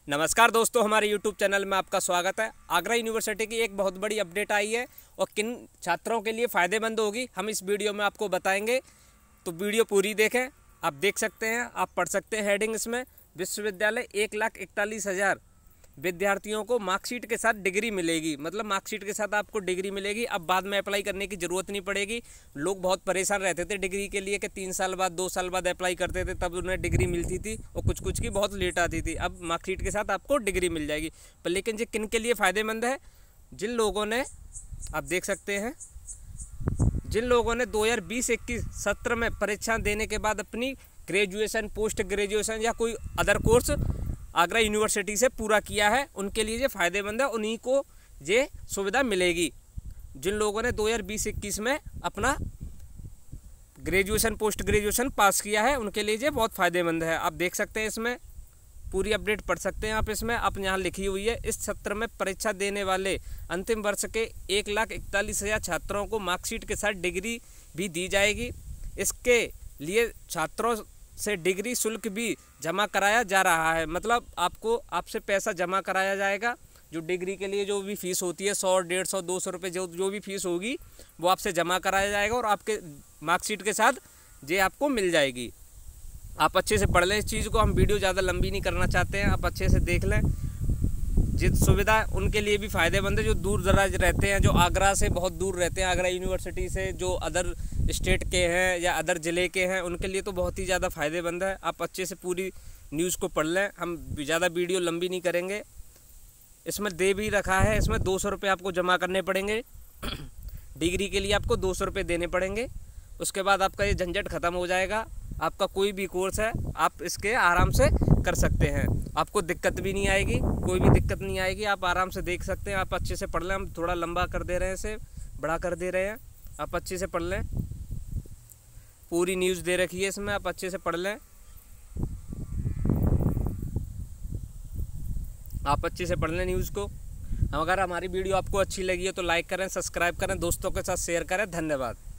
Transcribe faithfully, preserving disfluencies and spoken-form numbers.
नमस्कार दोस्तों, हमारे यूट्यूब चैनल में आपका स्वागत है। आगरा यूनिवर्सिटी की एक बहुत बड़ी अपडेट आई है और किन छात्रों के लिए फ़ायदेमंद होगी हम इस वीडियो में आपको बताएंगे। तो वीडियो पूरी देखें। आप देख सकते हैं, आप पढ़ सकते हैं हेडिंग इसमें। विश्वविद्यालय एक लाख इकतालीस हज़ार विद्यार्थियों को मार्कशीट के साथ डिग्री मिलेगी। मतलब मार्कशीट के साथ आपको डिग्री मिलेगी। अब बाद में अप्लाई करने की ज़रूरत नहीं पड़ेगी। लोग बहुत परेशान रहते थे डिग्री के लिए कि तीन साल बाद दो साल बाद अप्लाई करते थे, तब उन्हें डिग्री मिलती थी और कुछ कुछ की बहुत लेट आती थी। अब मार्कशीट के साथ आपको डिग्री मिल जाएगी। पर लेकिन ये किन के लिए फ़ायदेमंद है? जिन लोगों ने, आप देख सकते हैं, जिन लोगों ने दो हज़ार बीस इक्कीस सत्र में परीक्षा देने के बाद अपनी ग्रेजुएशन, पोस्ट ग्रेजुएशन या कोई अदर कोर्स आगरा यूनिवर्सिटी से पूरा किया है, उनके लिए ये फ़ायदेमंद है। उन्हीं को ये सुविधा मिलेगी। जिन लोगों ने दो हज़ार बीस इक्कीस में अपना ग्रेजुएशन, पोस्ट ग्रेजुएशन पास किया है, उनके लिए ये बहुत फ़ायदेमंद है। आप देख सकते हैं, इसमें पूरी अपडेट पढ़ सकते हैं आप। इसमें आप यहाँ लिखी हुई है, इस सत्र में परीक्षा देने वाले अंतिम वर्ष के एक लाख इकतालीस हज़ार छात्रों को मार्कशीट के साथ डिग्री भी दी जाएगी। इसके लिए छात्रों से डिग्री शुल्क भी जमा कराया जा रहा है। मतलब आपको आपसे पैसा जमा कराया जाएगा। जो डिग्री के लिए जो भी फ़ीस होती है, सौ डेढ़ सौ दो सौ रुपये जो जो भी फ़ीस होगी वो आपसे जमा कराया जाएगा और आपके मार्कशीट के साथ ये आपको मिल जाएगी। आप अच्छे से पढ़ लें इस चीज़ को। हम वीडियो ज़्यादा लंबी नहीं करना चाहते हैं, आप अच्छे से देख लें। जिस सुविधा उनके लिए भी फ़ायदेमंद है जो दूर दराज रहते हैं, जो आगरा से बहुत दूर रहते हैं, आगरा यूनिवर्सिटी से, जो अदर स्टेट के हैं या अदर ज़िले के हैं, उनके लिए तो बहुत ही ज़्यादा फ़ायदेमंद है। आप अच्छे से पूरी न्यूज़ को पढ़ लें। हम ज़्यादा वीडियो लंबी नहीं करेंगे। इसमें दे भी रखा है, इसमें दो सौ रुपये आपको जमा करने पड़ेंगे। डिग्री के लिए आपको दो सौ रुपये देने पड़ेंगे। उसके बाद आपका ये झंझट ख़त्म हो जाएगा। आपका कोई भी कोर्स है, आप इसके आराम से कर सकते हैं। आपको दिक्कत भी नहीं आएगी, कोई भी दिक्कत नहीं आएगी। आप आराम से देख सकते हैं। आप अच्छे से पढ़ लें। हम थोड़ा लंबा कर दे रहे हैं, इसे बड़ा कर दे रहे हैं। आप अच्छे से पढ़ लें। पूरी न्यूज़ दे रखी है इसमें, आप अच्छे से पढ़ लें। आप अच्छे से पढ़ लें न्यूज़ को। अगर हमारी वीडियो आपको अच्छी लगी है तो लाइक करें, सब्सक्राइब करें, दोस्तों के साथ शेयर करें। धन्यवाद।